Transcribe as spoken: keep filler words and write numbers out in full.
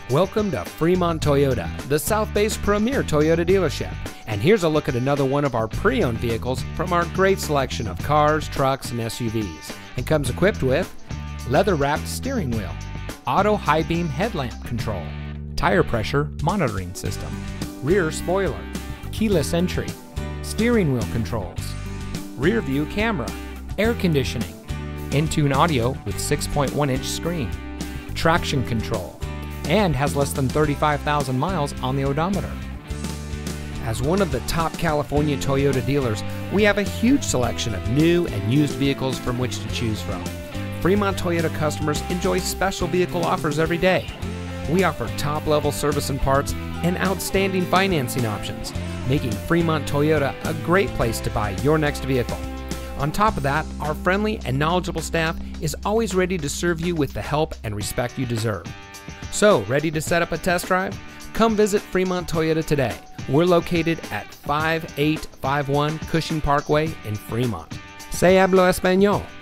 Welcome to Fremont Toyota, the South Bay's premier Toyota dealership. And here's a look at another one of our pre-owned vehicles from our great selection of cars, trucks, and S U Vs. And comes equipped with leather-wrapped steering wheel, auto high beam headlamp control, tire pressure monitoring system, rear spoiler, keyless entry, steering wheel controls, rear view camera, air conditioning, in-tune audio with six point one inch screen, traction control, and has less than thirty-five thousand miles on the odometer. As one of the top California Toyota dealers, we have a huge selection of new and used vehicles from which to choose from. Fremont Toyota customers enjoy special vehicle offers every day. We offer top-level service and parts and outstanding financing options, making Fremont Toyota a great place to buy your next vehicle. On top of that, our friendly and knowledgeable staff is always ready to serve you with the help and respect you deserve. So, ready to set up a test drive? Come visit Fremont Toyota today. We're located at five eight five one Cushing Parkway in Fremont. Se hablo español.